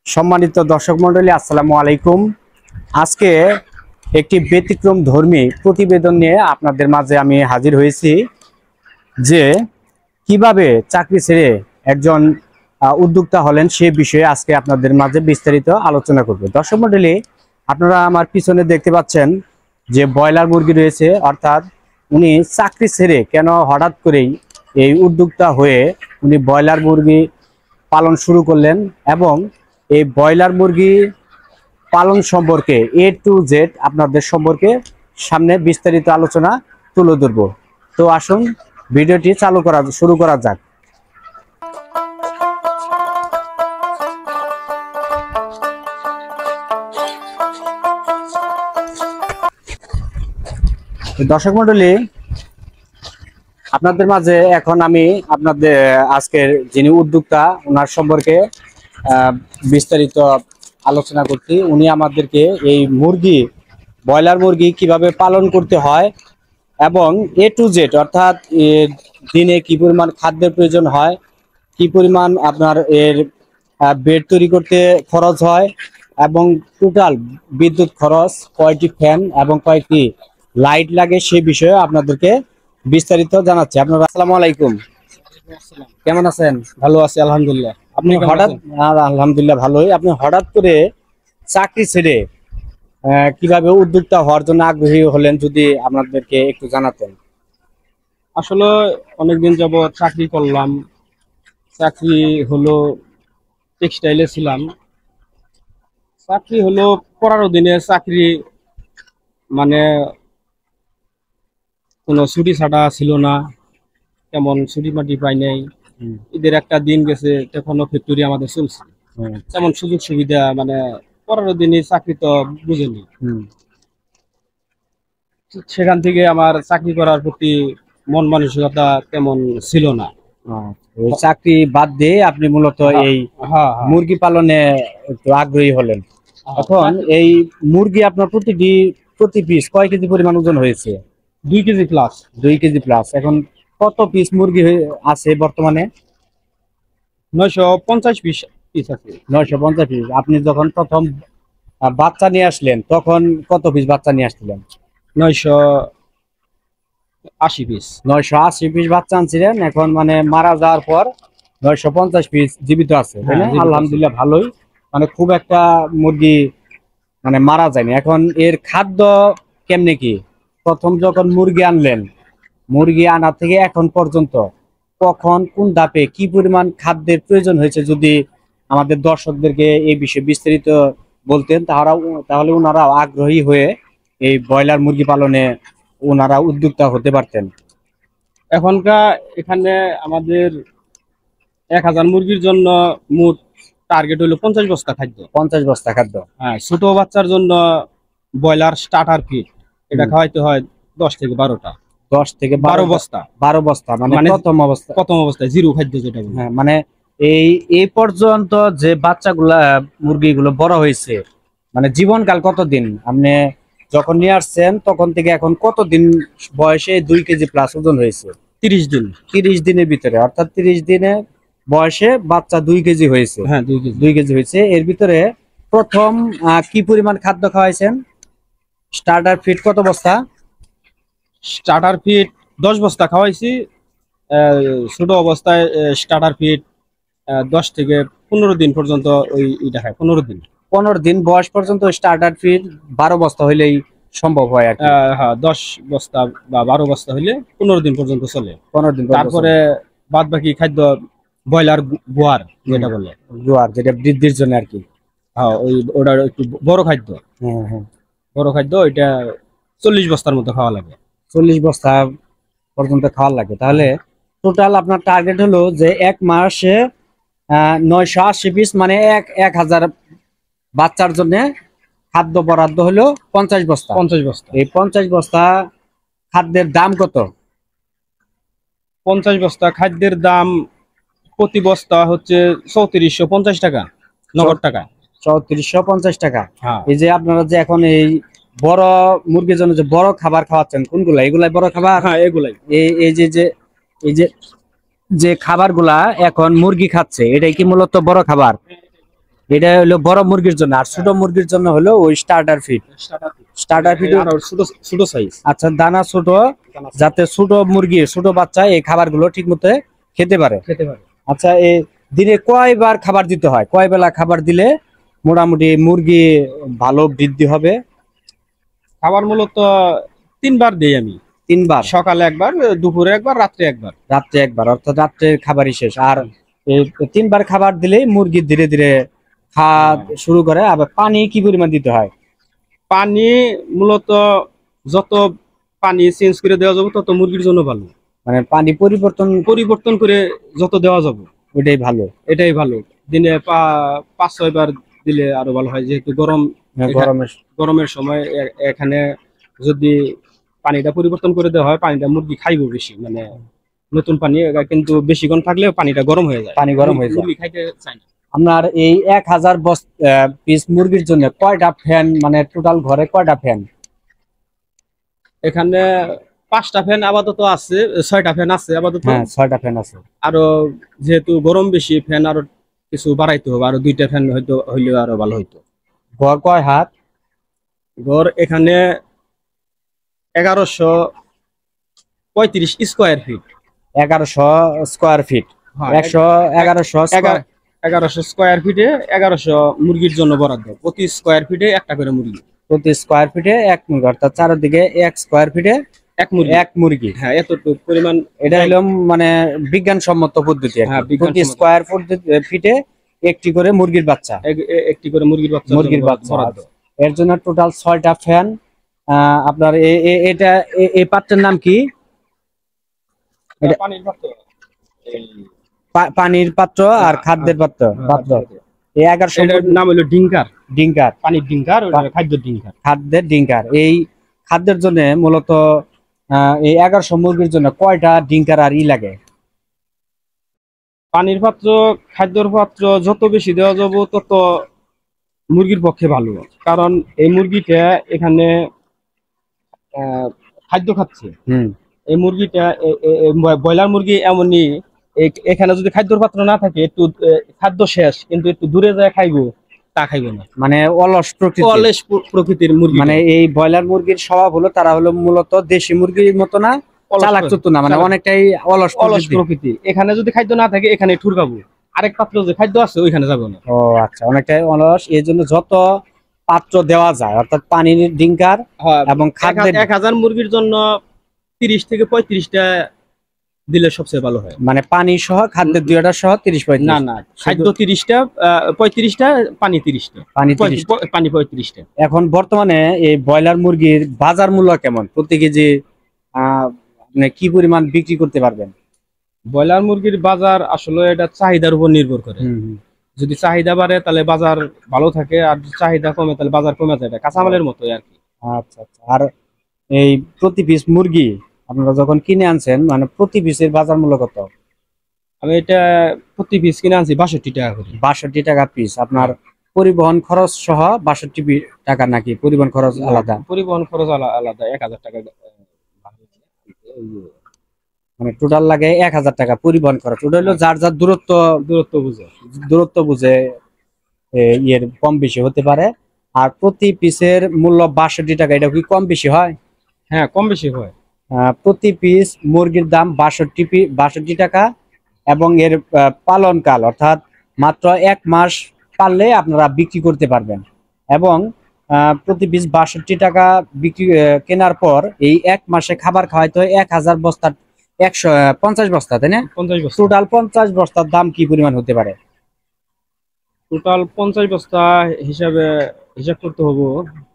সম্মানিত দর্শক মণ্ডলী, আসসালামু আলাইকুম। আজকে একটি ব্যতিক্রম ধর্মী প্রতিবেদন নিয়ে আপনাদের মাঝে আমি হাজির হয়েছি যে কিভাবে চাকরি ছেড়ে একজন উদ্যোক্তা হলেন সে বিষয়ে আজকে আপনাদের মাঝে বিস্তারিত আলোচনা করব। দর্শক মণ্ডলী, আপনারা আমার পিছনে দেখতে পাচ্ছেন যে ব্রয়লার মুরগি রয়েছে, অর্থাৎ উনি চাকরি ছেড়ে কেন হঠাৎ করেই এই উদ্যোক্তা হয়ে উনি ব্রয়লার মুরগি পালন শুরু করলেন এবং এই ব্রয়লার মুরগি পালন সম্পর্কে A to Z আপনাদের সম্পর্কে সামনে বিস্তারিত আলোচনা তুলে ধরব। তো আসুন ভিডিওটি শুরু করা যাক। দর্শক মণ্ডলী, আপনাদের মাঝে এখন আমি আপনাদের আজকের যিনি উদ্যোক্তা ওনার সম্পর্কে বিস্তারিত আলোচনা করছি। উনি আমাদেরকে এই ব্রয়লার মুরগি কিভাবে পালন করতে হয় এবং A to Z অর্থাৎ দিনে কি পরিমাণ খাদ্যের প্রয়োজন হয়, কি পরিমাণ আপনার এর বেড তৈরি করতে খরচ হয় এবং টোটাল বিদ্যুৎ খরচ, কয়টি ফ্যান এবং কয়টি লাইট লাগে সে বিষয়ে আপনাদেরকে বিস্তারিত জানাচ্ছি। আপনারা আসসালামু আলাইকুম, কেমন আছেন? ভালো আছি আলহামদুলিল্লাহ। আপনি হঠাৎ আলহামদুলিল্লাহ ভালোই। আপনি হঠাৎ করে চাকরি ছেড়ে কিভাবে উদ্যোক্তা হওয়ার জন্য আগ্রহী হলেন যদি আপনাদেরকে একটু জানাতেন। আসলে অনেকদিন যাবত চাকরি করলাম, চাকরি হলো টেক্সটাইলে ছিলাম। চাকরি হলো 15 দিনের চাকরি, মানে কোনো ছুটি ছাটা ছিল না, তেমন ছুটি মাটি পাই নাই। ঈদের একটা দিন গেছে, তখনও ফ্যাক্টরি আমাদের চলছে, তেমন সুযোগ সুবিধা মানে 15 দিনের চাকরি তো বুঝেনি। সেখান থেকে আমার চাকরি করার প্রতি মন মানসিকতা তেমন ছিল না। চাকরি বাদ দিয়ে আপনি মূলত এই মুরগি পালনে একটু আগ্রহী হলেন। এখন এই মুরগি আপনার প্রতি পিস কয় কেজি পরিমাণ ওজন হয়েছে? 2 কেজি প্লাস। 2 KG plus. এখন কত পিস মুরগি আছে বর্তমানে? 950 পিস আছে। 950 পিস। আপনি যখন প্রথম বাচ্চা নিয়ে আসলেন তখন কত পিস বাচ্চা নিয়ে আসছিলেন? 980 পিস। 980 পিস বাচ্চা আনছিলেন। এখন মানে মারা যাওয়ার পর 950 পিস জীবিত আছে, তাই না? আলহামদুলিল্লাহ ভালোই, মানে খুব একটা মুরগি মানে মারা যায়নি। এখন এর খাদ্য কেমনে কি? প্রথম যখন মুরগি আনলেন, মুরগি আনা থেকে এখন পর্যন্ত কখন কোন ধাপে কি পরিমাণ খাদ্যের প্রয়োজন হয়েছে যদি আমাদের দর্শকদেরকে এই বিষয়ে বিস্তারিত বলতেন, তাহলে ওনারাও আগ্রহী হয়ে এই ব্রয়লার মুরগি পালনে ওনারা উদ্যোক্তা হতে পারতেন। এখনকার এখানে আমাদের 1000 মুরগির জন্য মোট টার্গেট হলো 50 বস্তা খাদ্য। 50 বস্তা খাদ্য। হ্যাঁ, ছোট বাচ্চার জন্য ব্রয়লার স্টার্টার ফিড এটা খাওয়াইতে হয় 10 থেকে 12টা। 10 থেকে 12 বস্তা। 12 বস্তা মানে প্রথম অবস্থায় জিরো খাদ্য যেটা বলে। হ্যাঁ, মানে এই পর্যন্ত যে বাচ্চাগুলা মুরগিগুলো বড় হয়েছে, মানে জীবনকাল কতদিন? আপনি যখন নিয়ে আসছেন তখন থেকে এখন কতদিন বয়সে 2 কেজি প্লাস ওজন হয়েছে? 30 দিন। 30 দিনের ভিতরে, অর্থাৎ 30 দিনে বয়সে বাচ্চা 2 কেজি হয়েছে। হ্যাঁ, 2 কেজি হয়েছে। এর ভিতরে প্রথম কি পরিমাণ খাদ্য খাওয়াইছেন? স্টার্টার ফিড কত বস্তা? স্টার্টার ফিড 10 বস্তা খাওয়াইছি। ছোট অবস্থায় স্টার্টার ফিড 10 থেকে 15 দিন পর্যন্ত ওইটা খায়। 15 দিন বয়স পর্যন্ত স্টার্টার ফিড 12 বস্তা হইলেই সম্ভব হয় আর কি। হ্যাঁ, 10 বস্তা বা 12 বস্তা হইলে 15 দিন পর্যন্ত চলে। 15 দিন। তারপরে বাদ বাকি খাদ্য ব্রয়লার গোয়ার যেটা বলে, যেটা বৃদ্ধির জন্য আর কি। হ্যাঁ, ওটা একটু বড় খাদ্য। হ্যাঁ, বড় খাদ্য ওইটা 40 বস্তার মতো খাওয়া লাগে। 40 বস্তা পর্যন্ত খাওয়া লাগে। তাহলে টোটাল আপনার টার্গেট হলো যে 1 মাসে 980 পিস, মানে 1000 বাচ্চার জন্য খাদ্য বরাদ্দ হলো 50 বস্তা। 50 বস্তা। এই 50 বস্তা খাদ্যের দাম কত? 50 বস্তা খাদ্যের দাম প্রতি বস্তা হচ্ছে 3450 টাকা নগদ টাকা। 3450 টাকা। হ্যাঁ। এই যে আপনারা যে এখন এই বড় মুরগির জন্য যে বড় খাবার খাওয়াচ্ছেন কোনগুলা? এগুলাই বড় খাবার? হ্যাঁ, এগুলাই। এই যে খাবারগুলা এখন মুরগি খাচ্ছে, এটাই কি মূলত বড় খাবার? এটা হলো বড় মুরগির জন্য, আর ছোট মুরগির জন্য হলো ওই স্টার্টার ফিড। স্টার্টার ফিড আর ছোট ছোট সাইজ। আচ্ছা, দানা ছোট, যাতে ছোট মুরগি ছোট বাচ্চা এই খাবারগুলো ঠিক মতো খেতে পারে। আচ্ছা, এই দিনে কয়বার খাবার দিতে হয়, কয় বেলা খাবার দিলে মোটামুটি মুরগি ভালো বৃদ্ধি হবে? খাবার মূলত 3 বার দেই আমি। 3 বার? সকালে একবার, দুপুরে একবার, রাত্রে একবার। রাত্রে একবার, অর্থাৎ রাত্রে খাবারই শেষ। আর এই 3 বার খাবার দিলেই মুরগি ধীরে ধীরে খাওয়া শুরু করে। আবার পানি কি পরিমাণ দিতে হয়? পানি মূলত যত পানি চেঞ্জ করে দেওয়া যাবে তত মুরগির জন্য ভালো। মানে পানি পরিবর্তন করে যত দেওয়া যাবে ওইটাই ভালো। এটাই ভালো। দিনে 5-6 বার দিলে আরো ভালো হয়, যেহেতু গরমের সময় এখানে যদি পানিটা পরিবর্তন করে দেওয়া হয়, পানিটা মুরগি খাইবো বেশি, মানে নতুন পানি, কিন্তু বেশিক্ষণ থাকলে পানিটা গরম হয়ে যায়, পানি গরম হয়ে যায়, মুরগি খাইতে চায় না। আপনার এই 1000 পিস মুরগির জন্য কয়টা ফ্যান, মানে টোটাল ঘরে কয়টা ফ্যান? এখানে 5টা ফ্যান আপাতত আছে, 6টা ফ্যান আছে আপাতত। হ্যাঁ, 6টা ফ্যান আছে। আরো যেহেতু গরম বেশি, ফ্যান আরো কিছু বাড়াইতে হবে, আরো 2টা ফ্যান হয়তো হইলে আরো ভালো হইতো। ঘর কয় হাত? ঘর এখানে 1135 square feet. 1100 square feet? 1100 square ফিটে 1100 মুরগির জন্য বরাদ্দ। প্রতি স্কোয়ার ফিটে একটা করে মুরগি। প্রতি স্কোয়ার ফিটে এক মুরগি, অর্থাৎ চারদিকে 1 স্কোয়ার ফিটে এক মুরগি। হ্যাঁ, এতটুকু পরিমাণ। এটা হলো মানে বিজ্ঞানসম্মত পদ্ধতি। হ্যাঁ, প্রতি স্কোয়ার ফিটে একটি করে মুরগির বাচ্চা, একটি করে মুরগির বাচ্চা বরাদ্দ। এর জন্য টোটাল 6টা ফ্যান। আপনার এটা এই পাত্রের নাম কি? পানির পাত্র আর খাদ্যের পাত্র। এই 1100 নাম হলো ডিঙ্কার। পানির ডিঙ্কার, খাদ্যের ডিঙ্কার। এই খাদ্যের জন্য মূলত এই 1100 মুরগির জন্য কয়টা ডিঙ্কার আর লাগে? পানির পাত্র, খাদ্যের পাত্র যত বেশি দেওয়া যাবে তত মুরগির পক্ষে ভালো, কারণ এই মুরগিটা এখানে খাদ্য খাচ্ছে। এই মুরগিটা ব্রয়লার মুরগি এমনই, এখানে যদি খাদ্যর পাত্র না থাকে, একটু খাদ্য শেষ কিন্তু একটু দূরে যায় খাইবো, তা খাইবো না, মানে অলস প্রকৃতির মুরগি। মানে এই ব্রয়লার মুরগির স্বভাব হলো, তারা হলো মূলত দেশি মুরগির মতো না, চালাক চতুর না, মানে অনেকটাই অলস প্রকৃতি। এখানে যদি খাদ্য না থাকে এখানে ঠুরকাবো, আরেক পাত্র যে খাদ্য আছে ওইখানে যাবো না। ও আচ্ছা, অনেকটাই অলস। এই জন্য যত পাত্র দেওয়া যায়, অর্থাৎ পানির ডিঙ্কার এবং খাদ্যের, 1000 মুরগির জন্য 30 থেকে 35টা দিলে সবচেয়ে ভালো হয়। মানে পানি সহ খাদ্যের 2টা সহ 30-35? না, খাদ্য 30টা, 35টা, পানি 30টা। পানি 35টা। এখন বর্তমানে এই ব্রয়লার মুরগির বাজার মূল্য কেমন? প্রতি কেজি মানে কি পরিমাণ বিক্রি করতে পারবেন? ব্রয়লার মুরগির বাজার আসলে এটা চাহিদার উপর নির্ভর করে। যদি চাহিদা বাড়ে তাহলে বাজার ভালো থাকে, আর চাহিদা কমে তাহলে বাজার কমে যায়। কাঁচামালের মতোই আর কি। আচ্ছা। আর এই প্রতি পিস মুরগি আপনারা যখন কিনে আনছেন, মানে প্রতি পিসের বাজার মূল্য কত? আমি এটা প্রতি পিস কিনে আনছি 62 টাকা করে। 62 টাকা পিস। আপনার পরিবহন খরচ সহ 62 টাকা নাকি পরিবহন খরচ আলাদা? পরিবহন খরচ আলাদা 1000 টাকা, মানে টোটাল লাগে 1000 টাকা পরিবহন খরচ। ওটা হলো যার যার দূরত্ব বুঝে এর কম বেশি হতে পারে। আর প্রতি পিসের মূল্য 62 টাকা, এটা কি কম বেশি হয়? হ্যাঁ, কম বেশি হয়। প্রতি পিস মুরগির দাম 62 টাকা, এবং এর পালনকাল অর্থাৎ মাত্র 1 মাস পারলে আপনারা বিক্রি করতে পারবেন। এবং প্রতি পিস 62 টাকা বিক্রি কেনার পর এই 1 মাসে খাবার খাওয়াইতে হয় 1000 বস্তা, 150 বস্তা, তাই না? 50 বস্তা। টোটাল 50 বস্তার দাম কি পরিমাণ হতে পারে? টোটাল 50 বস্তা হিসাব করতে হবে।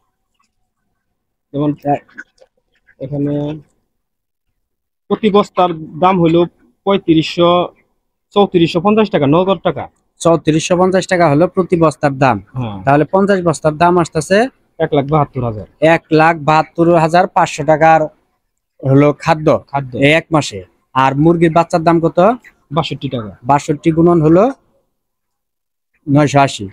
যেমন এখানে প্রতি বস্তার দাম হলো 3450 টাকা, নগদ টাকা। 3450 টাকা হলো প্রতি বস্তার দাম। তাহলে 50 বস্তার দাম আসতেছে 1,72,000। 1,72,500 টাকার হলো খাদ্য এক মাসে। আর মুরগির বাচ্চার দাম কত? 62 টাকা। 62 গুণন হলো 980।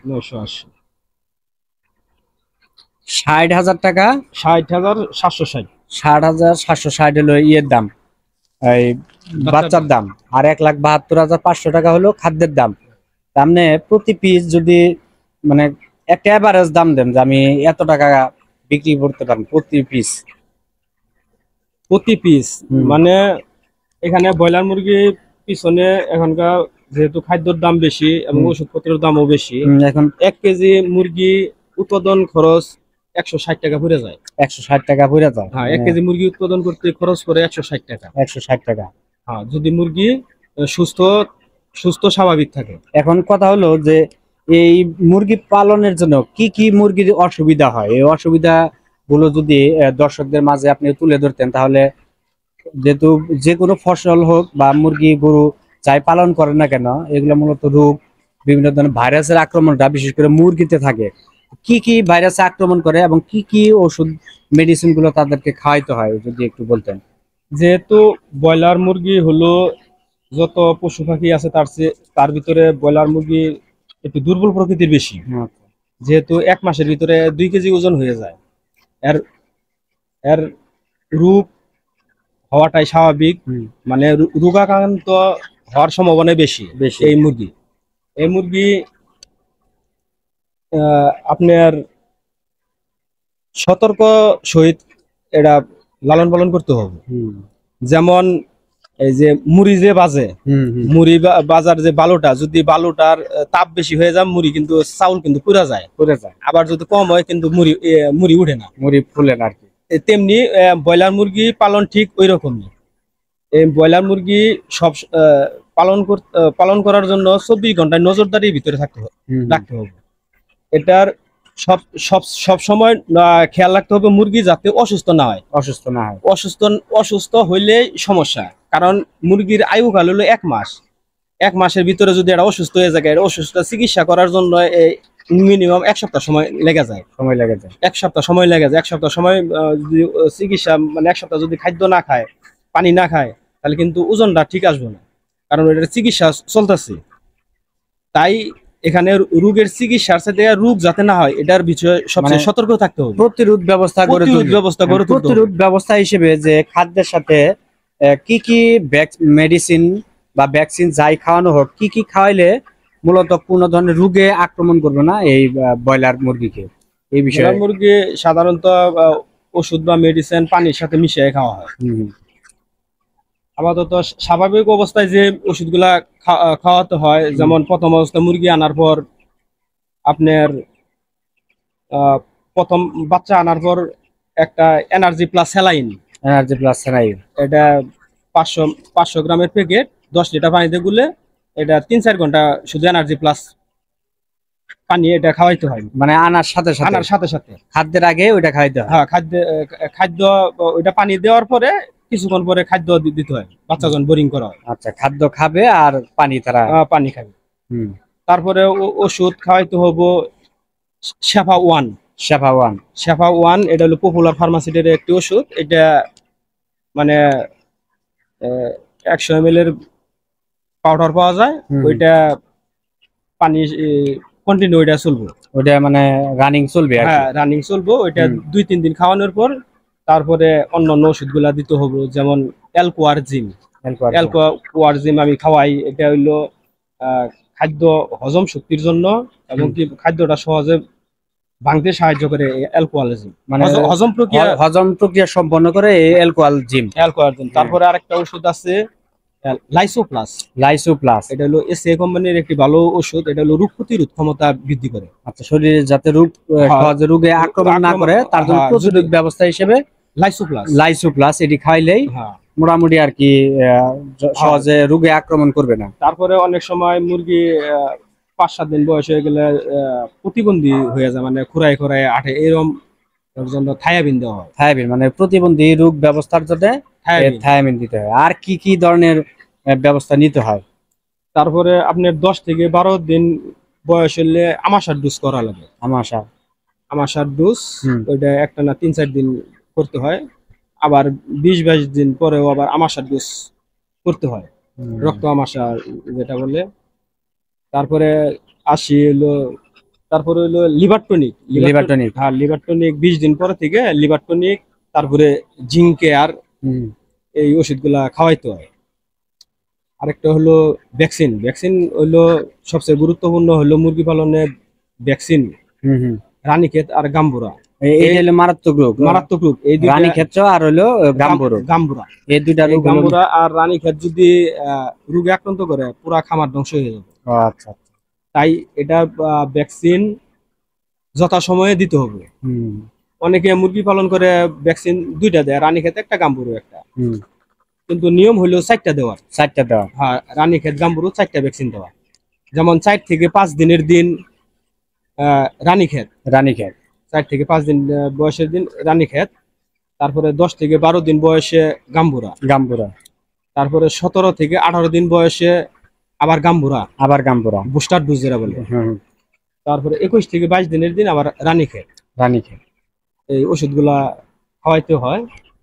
60,000 টাকা। 60,760। 60,760 হলো ইয়ের দাম, এই বাচ্চার দাম। আর 1,72,500 টাকা হলো খাদ্যের দাম। তার মানে প্রতি পিস যদি মানে একটা এভারেজ দাম দেন যে আমি এত টাকা বিক্রি করতে পারেন প্রতি পিস? প্রতি পিস মানে এখানে ব্রয়লার মুরগি পিছনে এখনকার যেহেতু খাদ্যের দাম বেশি এবং ওষুধপত্রের দামও বেশি, এখন 1 কেজি মুরগি উৎপাদন খরচ 160 টাকা পড়ে যায়। 160 টাকা পড়ে যায়? হ্যাঁ, 1 কেজি মুরগি উৎপাদন করতে খরচ করে 160 টাকা। 160 টাকা। হ্যাঁ, যদি মুরগি সুস্থ সুস্থ স্বাভাবিক থাকে। এখন কথা হলো যে এই মুরগি পালনের জন্য কি কি মুরগির অসুবিধা হয়, এই অসুবিধা গুলো যদি দর্শকদের মাঝে আপনি তুলে ধরতেন, তাহলে যেহেতু যে কোনো ফসল হোক বা মুরগি গরু যাই পালন করেন না কেন, এগুলো মূলত রোগ, বিভিন্ন ধরনের ভাইরাসের আক্রমণটা বিশেষ করে মুরগিতে থাকে। কি কি ভাইরাসে আক্রমণ করে এবং কি কি ওষুধ মেডিসিন গুলো তাদেরকে খাওয়াইতে হয় যদি একটু বলতেন। যেহেতু ব্রয়লার মুরগি হলো যত পশু পাখি আছে তার ভিতরে ব্রয়লার মুরগি একটু দুর্বল প্রকৃতির বেশি। যেহেতু 1 মাসের ভিতরে 2 কেজি ওজন হয়ে যায়, এর এর রোগ হওয়াটাই স্বাভাবিক। মানে রোগাক্রান্ত হওয়ার সম্ভাবনা বেশি এই মুরগি আপনার সতর্ক সহিত এটা লালন পালন করতে হবে। যেমন এই যে মুড়ি যে বাজে, মুড়ি বাজার যে বালুটা, যদি বালুটার তাপ বেশি হয়ে যায় মুড়ি কিন্তু চাউল কিন্তু পুড়ে যায়। আবার যদি কম হয় কিন্তু মুড়ি উঠে না, মুড়ি ফুলে না আর কি। তেমনি ব্রয়লার মুরগি পালন ঠিক ওই রকমই। এই ব্রয়লার মুরগি সব পালন করার জন্য 24 ঘন্টায় নজরদারির ভিতরে রাখতে হবে। এটার সব সময় খেয়াল রাখতে হবে মুরগি যাতে অসুস্থ না হয়। অসুস্থ হইলেই সমস্যা, কারণ মুরগির আয়ুকাল হলো 1 মাস। 1 মাসের ভিতরে যদি এটা অসুস্থ হয়ে যায়, এটা অসুস্থ চিকিৎসা করার জন্য মিনিমাম 1 সপ্তাহ সময় লেগে যায়। 1 সপ্তাহ সময় লেগে যায়। 1 সপ্তাহ সময় যদি চিকিৎসা, মানে 1 সপ্তাহ যদি খাদ্য না খায়, পানি না খায়, তাহলে কিন্তু ওজনটা ঠিক আসবে না, কারণ এটার চিকিৎসা চলতেছে। তাই এখানে রোগের চিকিৎসার সাথে রোগ যাতে না হয় এটার বিষয়ে সবচেয়ে সতর্ক থাকতে হবে। প্রতিরোধ ব্যবস্থা হিসেবে যে খাদ্যের সাথে কি কি মেডিসিন বা ভ্যাকসিন যাই খাওয়ানো হোক, কি কি খাওয়াইলে মূলত কোনো ধরনের রোগে আক্রমণ করবে না এই ব্রয়লার মুরগিকে, এই বিষয়ে? মুরগি সাধারণত ওষুধ বা মেডিসিন পানির সাথে মিশিয়ে খাওয়া হয়। আপাতত স্বাভাবিক অবস্থায় যে ওষুধগুলা খাওয়াতে হয়, যেমন প্রথম অবস্থায় মুরগি আনার পর আপনার প্রথম বাচ্চা আনার পর একটা এনার্জি প্লাস স্যালাইন, এটা 500 গ্রামের প্যাকেট 10 লিটার পানিতে গুলে এটা 3-4 ঘন্টা শুধু এনার্জি প্লাস পানি এটা খাওয়াইতে হয়। মানে আনার সাথে সাথে খাদ্যের আগে ওইটা খাওয়াইতে হয়? হ্যাঁ, খাদ্য ওইটা পানি দেওয়ার পরে কিছুক্ষণ পরে খাদ্য দিতে হয়, বাচ্চা যখন বোরিং করা হয়। আচ্ছা, খাদ্য খাবে আর পানি খাবে। তারপরে ওষুধ খাওয়াইতে হবে শেফা ওয়ান। এটা হলো পপুলার ফার্মাসিটির একটি ওষুধ। এটা মানে 100 ml এর পাউডার পাওয়া যায়। ওইটা পানি কন্টিনিউ ওইটা চলবে, ওইটা মানে রানিং চলবে। হ্যাঁ, রানিং চলবে। ওইটা 2-3 দিন খাওয়ানোর পর তারপরে অন্যান্য ওষুধগুলা দিতে হবে, যেমন অ্যালকোয়ারজিম আমি খাওয়াই। এটা হইলো খাদ্য হজম শক্তির জন্য এবং কি খাদ্যটা সহজে ভাঙতে সাহায্য করে। অ্যালকোয়ালজিম মানে হজম প্রক্রিয়া সম্পন্ন করে অ্যালকোয়ালজিম। তারপরে আরেকটা ওষুধ আছে লাইসোপ্লাস। এটা হলো এসএ কোম্পানির একটি ভালো ওষুধ। এটা হলো রোগ প্রতিরোধ ক্ষমতা বৃদ্ধি করে। আচ্ছা, শরীরে যাতে রোগে আক্রমণ না করে তার জন্য প্রতিরোধ ব্যবস্থা হিসেবে লাইসোপ্লাস এটি খাইলেই মোটামুটি আর কি সহজে রোগে আক্রমণ করবে না। তারপরে অনেক সময় মুরগি 5-7 দিন বয়স হয়ে গেলে প্রতিবন্ধী হয়ে যায়, মানে খুরায় আঠে, এরকম জন্য থায়াবিন দেওয়া হয়। থায়াবিন মানে প্রতিবন্ধী রোগ ব্যবস্থার জন্য থায়াবিন দিতে হয়। আর কি কি ধরনের ব্যবস্থা নিতে হয়? তারপরে আপনার 10 থেকে 12 দিন বয়স হলে আমাশার ডোজ করা লাগে। আমাশার ডোজ ওইটা একটা না 3-4 দিন করতে হয়। আবার 20-22 দিন পরেও আবার আমাশার ডোজ করতে হয়, রক্ত আমাশা যেটা বলে। তারপরে তারপরে হলো লিভার টনিক। হ্যাঁ, লিভার টনিক 20 দিন পরে থেকে লিভার টনিক, তারপরে জিঙ্কে আর এই ওষুধগুলা খাওয়াইতে হয়। আরেকটা হলো ভ্যাকসিন হলো সবচেয়ে গুরুত্বপূর্ণ, হলো মুরগি পালনে ভ্যাকসিন, রানীক্ষেত আর গাম্বুরা। এই হলো মারাত্মক রোগ, মারাত্মক রোগ এই রানীক্ষেত আর হলো গাম্বুরা। এই দুইটা রোগ, গাম্বুরা আর রানীক্ষেত যদি রোগে আক্রান্ত করে পুরা খামার ধ্বংস হয়ে যাবে। আচ্ছা, তাই এটা ভ্যাকসিন যথাসময়ে দিতে হবে। অনেকে মুরগি পালন করে ভ্যাকসিন দুইটা দেয়, রানীক্ষেত একটা, গাম্বুরু একটা, কিন্তু নিয়ম হলো 4টা দেওয়ার। 4টা দেওয়া, হ্যাঁ, রানীক্ষেত গাম্বুরু 4টা ভ্যাকসিন দেওয়া। যেমন 4 থেকে 5 দিনের দিন রানীক্ষেত, 4 থেকে 5 দিন বয়সের দিন রানীক্ষেত, তারপরে 10 থেকে 12 দিন বয়সে গাম্বুরা, তারপরে 17 থেকে 18 দিন বয়সে আবার গাম্বুরা, বুস্টার ডোজ যেটা বলে। তারপরে 21 থেকে 22 দিনের দিন আবার রানীক্ষেত। এই ওষুধগুলা খাওয়াইতে হয়।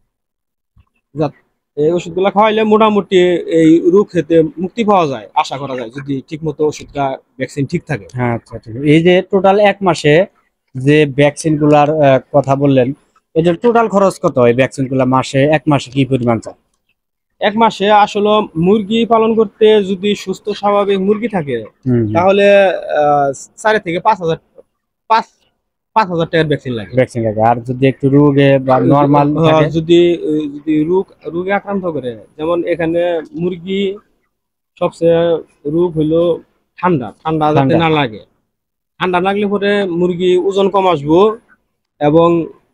এই ওষুধগুলা খাওয়াইলে মোটামুটি এই রোগ থেকে মুক্তি পাওয়া যায়, আশা করা যায়, যদি ঠিক মতো ওষুধটা ভ্যাকসিন ঠিক থাকে। আচ্ছা, এই যে টোটাল 1 মাসে যে ভ্যাকসিন গুলার কথা বললেন, এটার টোটাল খরচ কত? এই ভ্যাকসিন গুলা মাসে 1 মাসে কি পরিমাণ চায়? 1 মাসে আসলে মুরগি পালন করতে যদি সুস্থ স্বাভাবিক মুরগি থাকে তাহলে 4 থেকে 5,000 টাকার ভ্যাকসিন লাগে। আর যদি একটু রোগে বা নরমাল যদি রোগে আক্রান্ত করে, যেমন এখানে মুরগি সবচেয়ে রোগ হইলো ঠান্ডা যাতে না লাগে। ঠান্ডা লাগলে পরে মুরগি ওজন কম আসবো এবং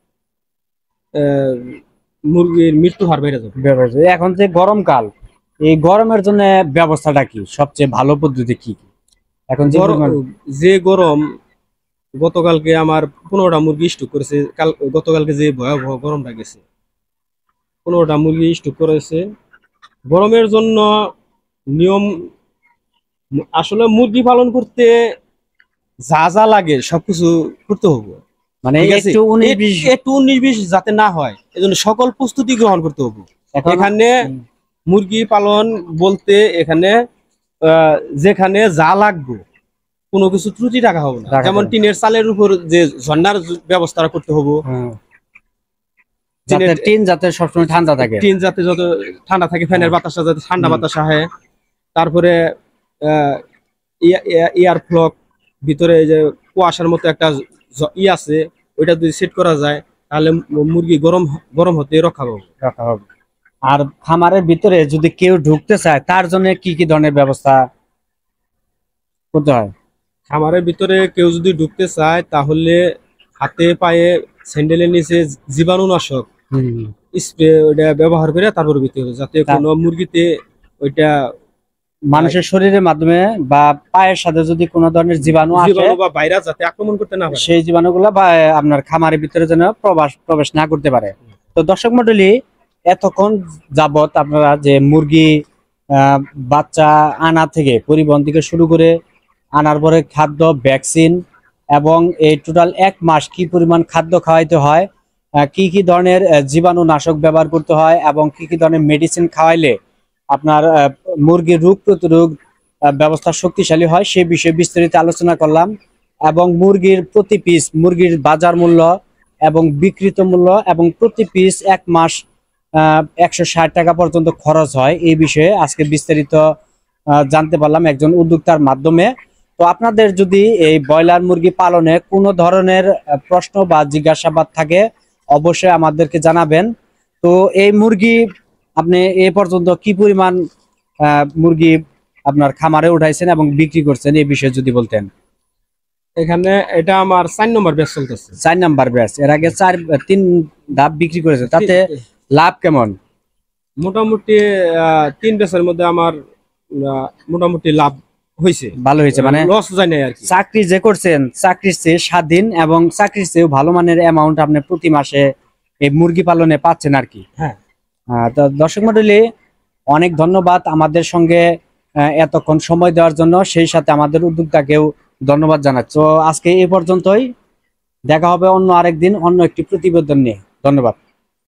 মুরগির মৃত্যু হার বেড়ে যাবে। এখন যে গরমকাল, এই গরমের জন্য ব্যবস্থাটা কি, সবচেয়ে ভালো পদ্ধতি কি? এখন যে গরম, গতকালকে আমার 15টা মুরগি স্টক করেছে। গতকালকে যে ভয়াবহ গরমটা গেছে, 15টা মুরগি স্টক করেছে। গরমের জন্য নিয়ম আসলে মুরগি পালন করতে যা যা লাগে সবকিছু করতে হবে, মানে একটু 19-20 যাতে না হয়, এজন্য সকল প্রস্তুতি গ্রহণ করতে হবে। এখানে মুরগি পালন বলতে এখানে যেখানে যা লাগবে কোনো কিছু ত্রুটি রাখা হবে না। যেমন টিনের চালের উপর যে ঝর্ণার ব্যবস্থা করতে হবে, টিন যাতে সবসময় ঠান্ডা থাকে, টিন যাতে যত ঠান্ডা থাকে, ফ্যানের বাতাসটা যাতে ঠান্ডা বাতাস আহে। তারপরে এয়ার ফ্লক, ভিতরে যে কুয়াশার মতো একটা আছে, ওইটা যদি সেট করা যায় তাহলে মুরগি গরম হতে রক্ষা পাবে। আর খামারের ভিতরে যদি কেউ ঢুকতে চায় তার জন্য কি কি ধরনের ব্যবস্থা করতে হয়? খামারের ভিতরে কেউ যদি ঢুকতে চায় তাহলে হাতে পায়ে স্যান্ডেলের নিচে জীবাণুনাশক স্প্রে ওইটা ব্যবহার করে তারপর ভিতরে, যাতে কোনো মুরগিতে ওইটা মানুষের শরীরের মাধ্যমে বা পায়ের সাথে যদি কোনো ধরনের জীবাণু বা ভাইরাস যাতে আক্রমণ করতে না পারে, সেই জীবাণুগুলো বা আপনার খামারের ভিতরে যেন প্রবেশ না করতে পারে। তো দর্শক মণ্ডলী, এতক্ষণ যাবত আপনারা যে মুরগি বাচ্চা আনা থেকে পরিবহন থেকে শুরু করে আনার পরে খাদ্য, ভ্যাকসিন এবং এই টোটাল 1 মাস কি পরিমাণ খাদ্য খাওয়াইতে হয়, কি কি ধরনের জীবাণুনাশক ব্যবহার করতে হয় এবং কি কি ধরনের মেডিসিন খাওয়াইলে আপনার মুরগির রোগ প্রতিরোধ ব্যবস্থা শক্তিশালী হয়, সেই বিষয়ে বিস্তারিত আলোচনা করলাম। এবং মুরগির প্রতি পিস মুরগির বাজার মূল্য এবং বিক্রিত মূল্য এবং প্রতি পিস 1 মাস 160 টাকা পর্যন্ত খরচ হয়, এই বিষয়ে আজকে বিস্তারিত জানতে পারলাম একজন উদ্যোক্তার মাধ্যমে। তো আপনাদের যদি এই ব্রয়লার মুরগি পালনে কোনো ধরনের প্রশ্ন বা জিজ্ঞাসাবাদ থাকে অবশ্যই আমাদেরকে জানাবেন। তো এই মুরগি আপনি এ পর্যন্ত কি পরিমাণ মুরগি আপনার খামারে উঠাইছেন এবং বিক্রি করছেন, এই বিষয়ে যদি বলতেন। এখানে এটা আমার 4 নম্বর ব্যাচ চলতেছে। 4 নম্বর ব্যাচ। এর আগে 3 ধাপ বিক্রি করেছে, তাতে লাভ কেমন? মোটামুটি 3 ব্যাচের মধ্যে আমার মোটামুটি লাভ হয়েছে, ভালো হয়েছে, মানে লস যায় না আর কি। চাকরি যে করছেন, চাকরির চেয়ে স্বাধীন এবং চাকরির চেয়ে ভালো মানের অ্যামাউন্ট আপনি প্রতি মাসে এই মুরগি পালনে পাচ্ছেন আর কি। হ্যাঁ। তো দর্শক মণ্ডলী, অনেক ধন্যবাদ আমাদের সঙ্গে এতক্ষণ সময় দেওয়ার জন্য, সেই সাথে আমাদের উদ্যোক্তাকেও ধন্যবাদ জানাচ্ছি। তো আজকে এই পর্যন্তই, দেখা হবে অন্য আরেকদিন অন্য একটি প্রতিবেদন নিয়ে। ধন্যবাদ।